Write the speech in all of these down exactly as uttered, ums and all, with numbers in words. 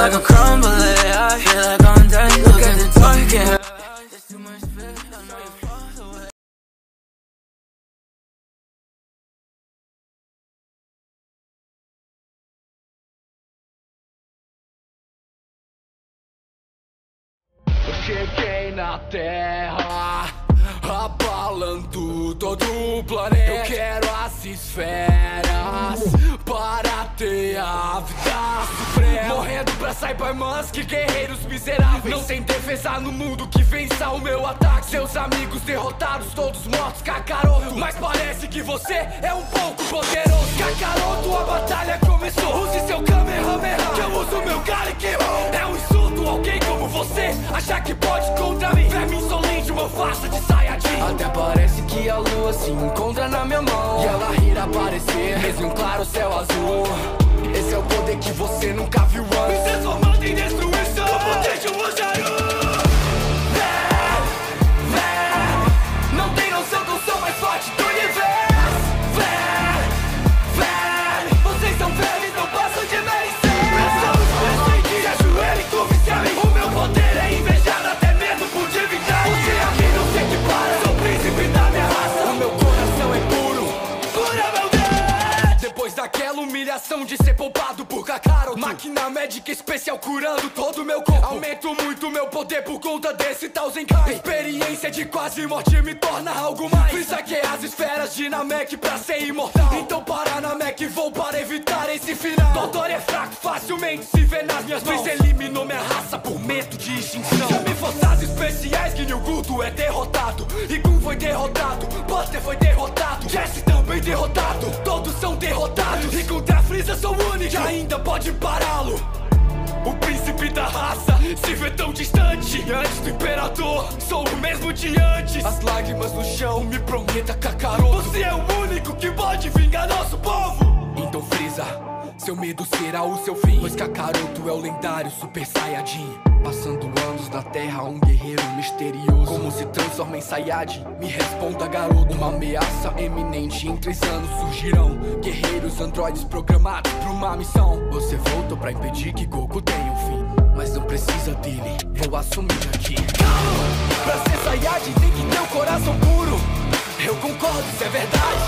like I'm crumbling, I feel like I'm done. Look at the dark in her eyes. There's too much fear, I know you're far away. Eu cheguei na Terra, abalando todo o planeta. Eu quero as esferas para ter a vida suprema. Morrendo pra Cybermans, que guerreiros miseráveis. Não tem defesa no mundo que vença o meu ataque. Seus amigos derrotados, todos mortos, Kakaroto. Mas parece que você é um pouco poderoso. Kakaroto, a batalha começou. Use seu Kamehameha, que eu uso meu Garikimon. É um insulto alguém como você achar que pode contra mim. Verme insolente, uma farsa de Saiyajin. Até parece que a lua se encontra na minha mão e ela irá aparecer, mesmo em um claro céu azul. Esse é o poder que você nunca viu antes, me transformando em destruição. O poder de um Ojaru. Vem, vem, não tem noção que eu sou mais forte do universo. Vem, vem, vocês são velhos, não passam de merecer. Se ajoelhe e curve-se a mim. O meu poder é invejado até mesmo por divindade. Você aqui não se equipara, sou príncipe da minha raça. O meu coração é puro, pura maldade. Depois daquela humilhação de ser poupado por Kakaroto, máquina médica especial curando todo o meu corpo. Aumento muito meu poder por conta desse tal Zenkai. Experiência de quase morte me torna algo mais. Fiz aqui as esferas de Namek pra ser imortal. Então para Namek, vou para evitar esse final. Doutor é fraco, facilmente se vê nas minhas mãos. Pois eliminou minha raça por medo de extinção. Chame forças especiais que Nilguto é derrotado. Igun foi derrotado, Buster foi derrotado, Jesse também derrotado. Todos são derrotados e contra Freeza sou único que ainda pode pará-lo. O príncipe da raça se vê tão distante. Antes do imperador, sou o mesmo de antes. As lágrimas no chão me prometa, Kakaroto. Você é o único que pode vingar nosso povo. Então Freeza, seu medo será o seu fim, pois Kakaroto é o lendário Super Saiyajin. Passando anos na Terra, um guerreiro misterioso como se transforma em Saiyajin? Me responda, garoto. Uma ameaça eminente, em três anos surgirão guerreiros androides programados pra uma missão. Você voltou pra impedir que Goku tenha um fim, mas não precisa dele, vou assumir aqui. Calma! Pra ser Saiyajin tem que ter o coração puro. Eu concordo, isso é verdade.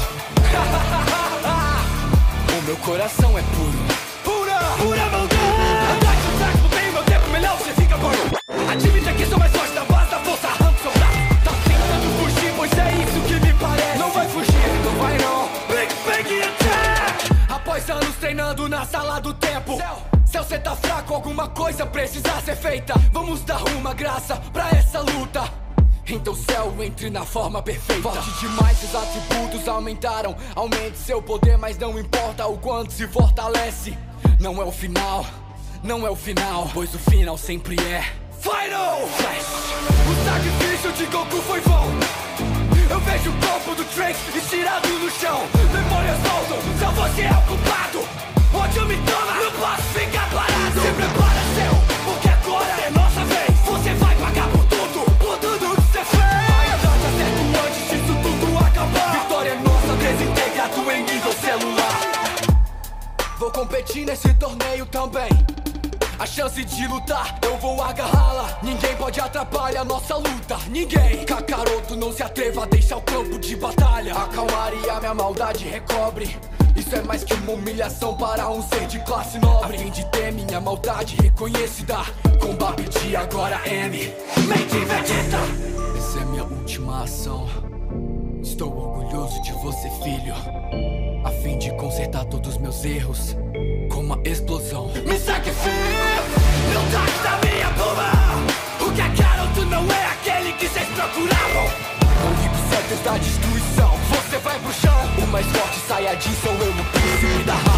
O meu coração é puro, pura, pura maldade. Ataque o saco, não tenho meu tempo, melhor você fica bom. Admita que sou mais forte da base da força, arranco seu braço. Tá tentando fugir, pois é isso que me parece. Não vai fugir, não vai não. Big Bang Attack! Após anos treinando na sala do tempo, Céu, cê tá fraco, alguma coisa precisa ser feita. Vamos dar uma graça pra essa luta. Então Céu, entre na forma perfeita. Forte demais, seus atributos aumentaram. Aumente seu poder, mas não importa o quanto se fortalece. Não é o final, não é o final, pois o final sempre é Final Flash. O sacrifício de Goku foi vão. Eu vejo o corpo do Trunks estirado no chão. Memórias voltam, só você é o culpado. Onde eu me toma, não posso ficar parado. Se prepara, Cell, porque agora é nossa vez. Você vai pagar por tudo, por tudo que você fez. Ainda já certo antes disso tudo acabar. Vitória nossa, desintegrado em nível celular. Vou competir nesse torneio também. A chance de lutar, eu vou agarrá-la. Ninguém pode atrapalhar nossa luta, ninguém. Kakaroto, não se atreva a deixar o campo de batalha. Acalmar e a minha maldade recobre. Isso é mais que uma humilhação para um ser de classe nobre. A fim de ter minha maldade reconhecida, combate agora M. Mente Vegeta. Essa é minha última ação. Estou orgulhoso de você, filho, a fim de consertar todos meus erros com uma explosão. Me sacrifique, não taque da minha pluma. O Kakaroto não é aquele que vocês procuravam. Não ligo certos da destruição, você vai pro chão. O mais forte Saiyajin sou eu, o príncipe da